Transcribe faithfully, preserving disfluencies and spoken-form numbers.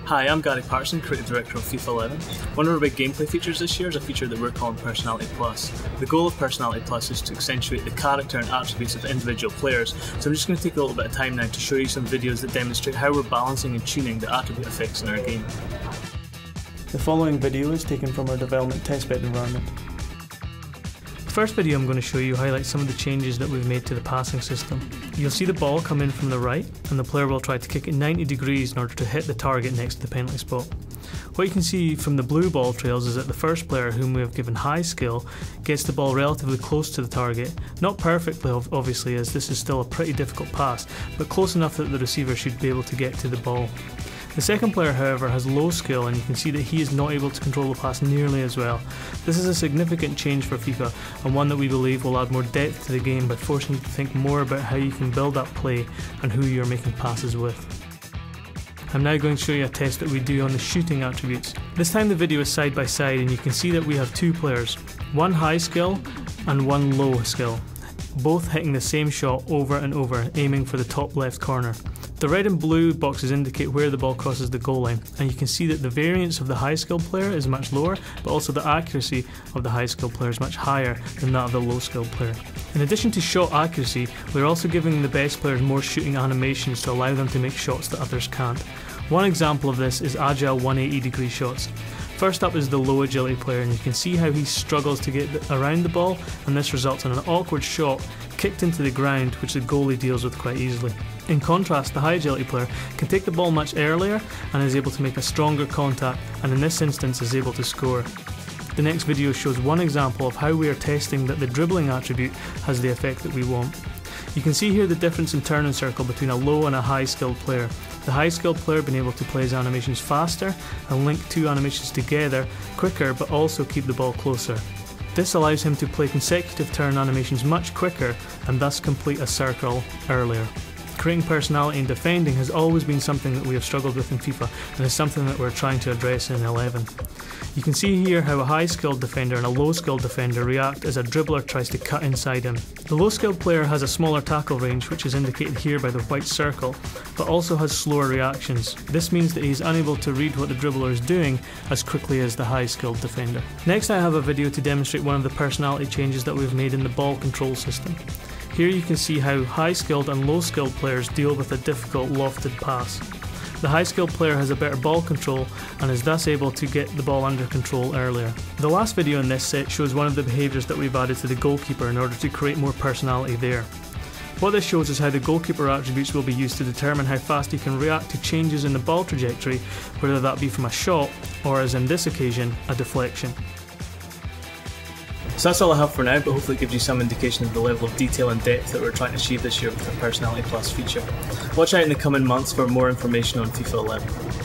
Hi, I'm Gary Patterson, Creative Director of FIFA eleven. One of our big gameplay features this year is a feature that we're calling Personality Plus. The goal of Personality Plus is to accentuate the character and attributes of individual players, so I'm just going to take a little bit of time now to show you some videos that demonstrate how we're balancing and tuning the attribute effects in our game. The following video is taken from our development testbed environment. The first video I'm going to show you highlights some of the changes that we've made to the passing system. You'll see the ball come in from the right, and the player will try to kick it ninety degrees in order to hit the target next to the penalty spot. What you can see from the blue ball trails is that the first player, whom we have given high skill, gets the ball relatively close to the target. Not perfectly obviously, as this is still a pretty difficult pass, but close enough that the receiver should be able to get to the ball. The second player, however, has low skill, and you can see that he is not able to control the pass nearly as well. This is a significant change for FIFA, and one that we believe will add more depth to the game by forcing you to think more about how you can build up play and who you are making passes with. I'm now going to show you a test that we do on the shooting attributes. This time the video is side by side, and you can see that we have two players, one high skill and one low skill, both hitting the same shot over and over, aiming for the top left corner. The red and blue boxes indicate where the ball crosses the goal line, and you can see that the variance of the high skill player is much lower, but also the accuracy of the high skill player is much higher than that of the low skill player. In addition to shot accuracy, we're also giving the best players more shooting animations to allow them to make shots that others can't. One example of this is agile one hundred eighty degree shots. First up is the low agility player, and you can see how he struggles to get around the ball, and this results in an awkward shot kicked into the ground, which the goalie deals with quite easily. In contrast, the high agility player can take the ball much earlier and is able to make a stronger contact, and in this instance is able to score. The next video shows one example of how we are testing that the dribbling attribute has the effect that we want. You can see here the difference in turn and circle between a low and a high skilled player. The high skilled player being able to play his animations faster and link two animations together quicker, but also keep the ball closer. This allows him to play consecutive turn animations much quicker and thus complete a circle earlier. Creating personality and defending has always been something that we have struggled with in FIFA, and is something that we're trying to address in eleven. You can see here how a high skilled defender and a low skilled defender react as a dribbler tries to cut inside him. The low skilled player has a smaller tackle range, which is indicated here by the white circle, but also has slower reactions. This means that he is unable to read what the dribbler is doing as quickly as the high skilled defender. Next, I have a video to demonstrate one of the personality changes that we've made in the ball control system. Here you can see how high skilled and low skilled players deal with a difficult lofted pass. The high skilled player has a better ball control and is thus able to get the ball under control earlier. The last video in this set shows one of the behaviours that we've added to the goalkeeper in order to create more personality there. What this shows is how the goalkeeper attributes will be used to determine how fast he can react to changes in the ball trajectory, whether that be from a shot or, as in this occasion, a deflection. So that's all I have for now, but hopefully it gives you some indication of the level of detail and depth that we're trying to achieve this year with the Personality Plus feature. Watch out in the coming months for more information on FIFA eleven.